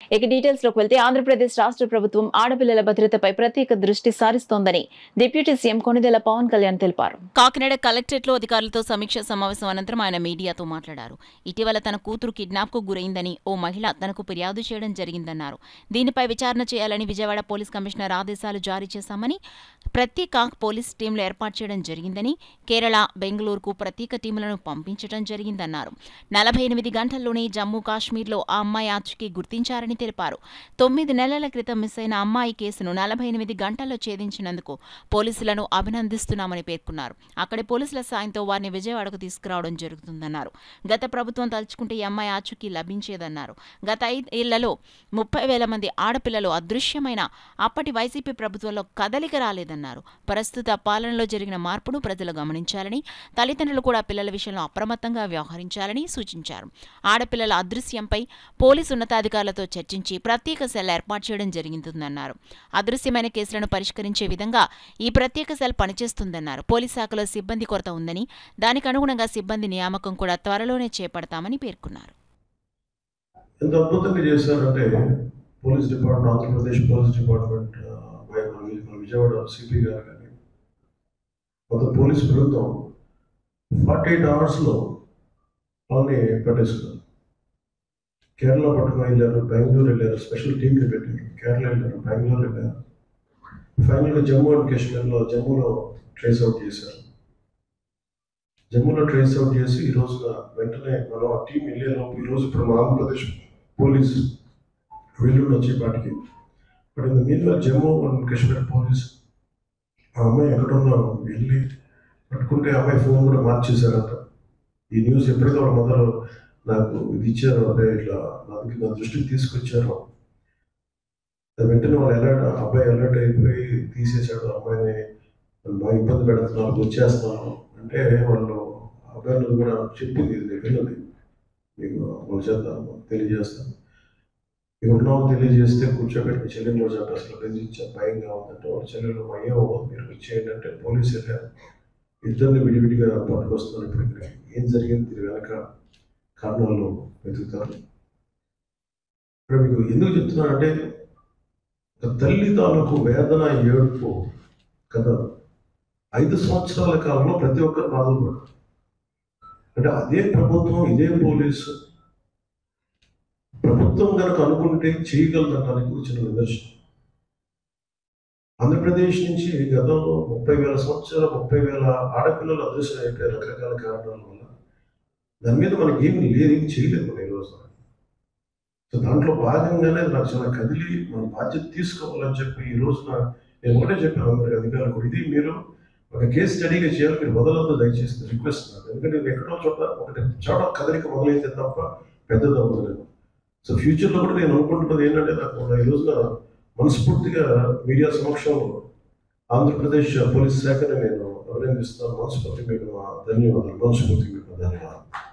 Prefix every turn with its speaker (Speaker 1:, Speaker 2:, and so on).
Speaker 1: ఇక డీటెయిల్స్ లోకి వెళ్తే ఆంధ్రప్రదేశ్ రాష్ట్ర ప్రభుత్వం ఆడపిల్లల భద్రతపై ప్రత్యేక దృష్టి సారిస్తోందని డిప్యూటీ సీఎం కొణిదెల పవన్ కళ్యాణ్ తెలిపారు. కాకినాడ కలెక్టరేట్లో అధికారులతో సమీక్ష సమావేశం అనంతరం ఆయన మీడియాతో మాట్లాడారు. ఇటీవల తన కూతురు కిడ్నాప్ కు గురైందని ఓ మహిళ తనకు ఫిర్యాదు చేయడం జరిగిందన్నారు. దీనిపై విచారణ చేయాలని విజయవాడ పోలీస్ కమిషనర్ ఆదేశాలు జారీ చేశామని, ప్రత్యేక పోలీస్ టీంలు ఏర్పాటు చేయడం జరిగిందని, కేరళ, బెంగళూరుకు ప్రత్యేక టీములను పంపించడం జరిగిందన్నారు. 48 గంటల్లోనే జమ్మూ కాశ్మీర్లో ఆ అమ్మాయి ఆచూకీ గుర్తించారని తెలిపారు. 9 నెలల క్రితం మిస్ అయిన అమ్మాయి కేసును 48 గంటల్లో ఛేదించినందుకు పోలీసులను అభినందిస్తున్నామని పేర్కొన్నారు. అక్కడి పోలీసుల సాయంతో వారిని విజయవాడకు తీసుకురావడం జరుగుతుందన్నారు. గత ప్రభుత్వం తలుచుకుంటే ఈ అమ్మాయి ఆచూకీ లభించేదన్నారు. గత 5 ఏళ్లలో 30,000 మంది ఆడపిల్లలు అదృశ్యమైన అప్పటి వైసీపీ ప్రభుత్వంలో కదలిక రాలేదన్నారు. ప్రస్తుత పాలనలో జరిగిన మార్పును ప్రజలు గమనించాలని, తల్లిదండ్రులు కూడా పిల్లల విషయంలో అప్రమత్తంగా వ్యవహరించాలని సూచించారు. ఆడపిల్లల అదృశ్యంపై పోలీసు ఉన్నతాధికారులతో చర్చించి ప్రత్యేక సెల్ ఏర్పాటు చేయడం జరిగిందన్నారు. అదృశ్యమైన కేసులను పరిష్కరించే విధంగా ఈ ప్రత్యేక సెల్ పనిచేస్తుందన్నారు. పోలీస్ శాఖలో సిబ్బంది కొరత ఉందని, దానికి అనుగుణంగా సిబ్బంది నియామకం కూడా త్వరలోనే చేపడతామని పేర్కొన్నారు.
Speaker 2: ఎంత అద్భుతంగా చేశారంటే police department, Andhra Pradesh police department Vijayawada CP గారు కానీ మొత్తం పోలీస్ బృందం 48 అవర్స్లో వాళ్ళని పట్టేసుకున్నారు. కేరళ పట్టుకుని వెళ్ళారు, బెంగళూరు వెళ్ళారు, స్పెషల్ టీంని పెట్టారు. కేరళ వెళ్ళారు, బెంగళూరు వెళ్ళారు. ఫైనల్గా జమ్మూ అండ్ కాశ్మీర్లో జమ్మూలో ట్రేస్ అవుట్ చేశారు. జమ్మూలో ట్రేస్ అవుట్ చేసి ఈ రోజున వెంటనే మనం ఆ టీం వెళ్ళేలోపు ఈరోజు ఇప్పుడు మన ఆంధ్రప్రదేశ్ పోలీస్ వెళ్ళుండి వచ్చేపాటికి బట్ ఇంత మీద జమ్మూ అండ్ కాశ్మీర్ పోలీస్ ఆ అమ్మాయి ఎక్కడుందో వెళ్ళి పట్టుకుంటే ఆ అమ్మాయి ఫోన్ కూడా మార్చేశారంట. ఈ న్యూస్ ఎప్పుడైతే వాళ్ళ మొదలు నాకు ఇది ఇచ్చారు, అంటే ఇట్లా నా దృష్టికి తీసుకొచ్చారు, వెంటనే వాళ్ళు అబ్బాయి అలర్ట్ అయిపోయి తీసేశాడు. అమ్మాయిని బాగా ఇబ్బంది పెడుతున్నారు, వచ్చేస్తున్నారు అంటే వాళ్ళు అబ్బాయిలు కూడా చెప్పింది, ఇది వెళ్ళింది మీకు వాళ్ళ చేత తెలియజేస్తాను, ఎవరినో తెలియజేస్తే కూర్చోబెట్టి మీ చెల్లెలు కూడా చెప్పి అసలు బెదిరించే భయంగా ఉందంటే వాళ్ళ చెల్లెలు అయ్యో మీరు ఇచ్చేయండి అంటే పోలీసు వెళ్ళారు. ఇద్దరిని విడివిడిగా పట్టుకొస్తున్నారు. ఇప్పుడు ఇక్కడ ఏం జరిగింది దీని వెనక కారణాలు వెతుకుతారు. ఇక్కడ మీకు ఎందుకు చెప్తున్నానంటే ఒక తల్లి తాలూకు వేదన, ఏడుపు కదా 5 సంవత్సరాల కాలంలో ప్రతి ఒక్కరు బాధపడు అంటే అదే ప్రభుత్వం, ఇదే పోలీసు ప్రభుత్వం కనుక అనుకుంటే చేయగలదనడానికి వచ్చిన నిదర్శనం. ఆంధ్రప్రదేశ్ నుంచి గతంలో 30,000 సంవత్సరాలు 30,000 ఆడపిల్లలు అదృశ్యం అయిపోయారు రకరకాల కారణాల వల్ల. దాని మీద మనకి ఏమి లేదు, ఏం చేయలేదు మన ఈరోజు. సో దాంట్లో భాగంగానే నాకు చాలా కదిలి మన బాధ్యత తీసుకోవాలని చెప్పి ఈ రోజున నేను ఒకటే చెప్పాను అందరికి అధికారులు కూడా, ఇది మీరు ఒక కేసు స్టడీగా చేయాలి, మీరు మొదలవుతూ దయచేసి రిక్వెస్ట్ నాకు. ఎందుకంటే ఎక్కడో చోట ఒకటి చోట కదలిక మొదలైతే తప్ప పెద్దది అవ్వలేదు. సో ఫ్యూచర్లో కూడా నేను అనుకుంటున్నది ఏంటంటే నాకు ఈ రోజున మనస్ఫూర్తిగా మీడియా సమక్షంలో ఆంధ్రప్రదేశ్ పోలీస్ శాఖని నేను అభినందిస్తాను. మనస్ఫూర్తి మీకు ధన్యవాదాలు. మనస్ఫూర్తి మీకు ధన్యవాదాలు.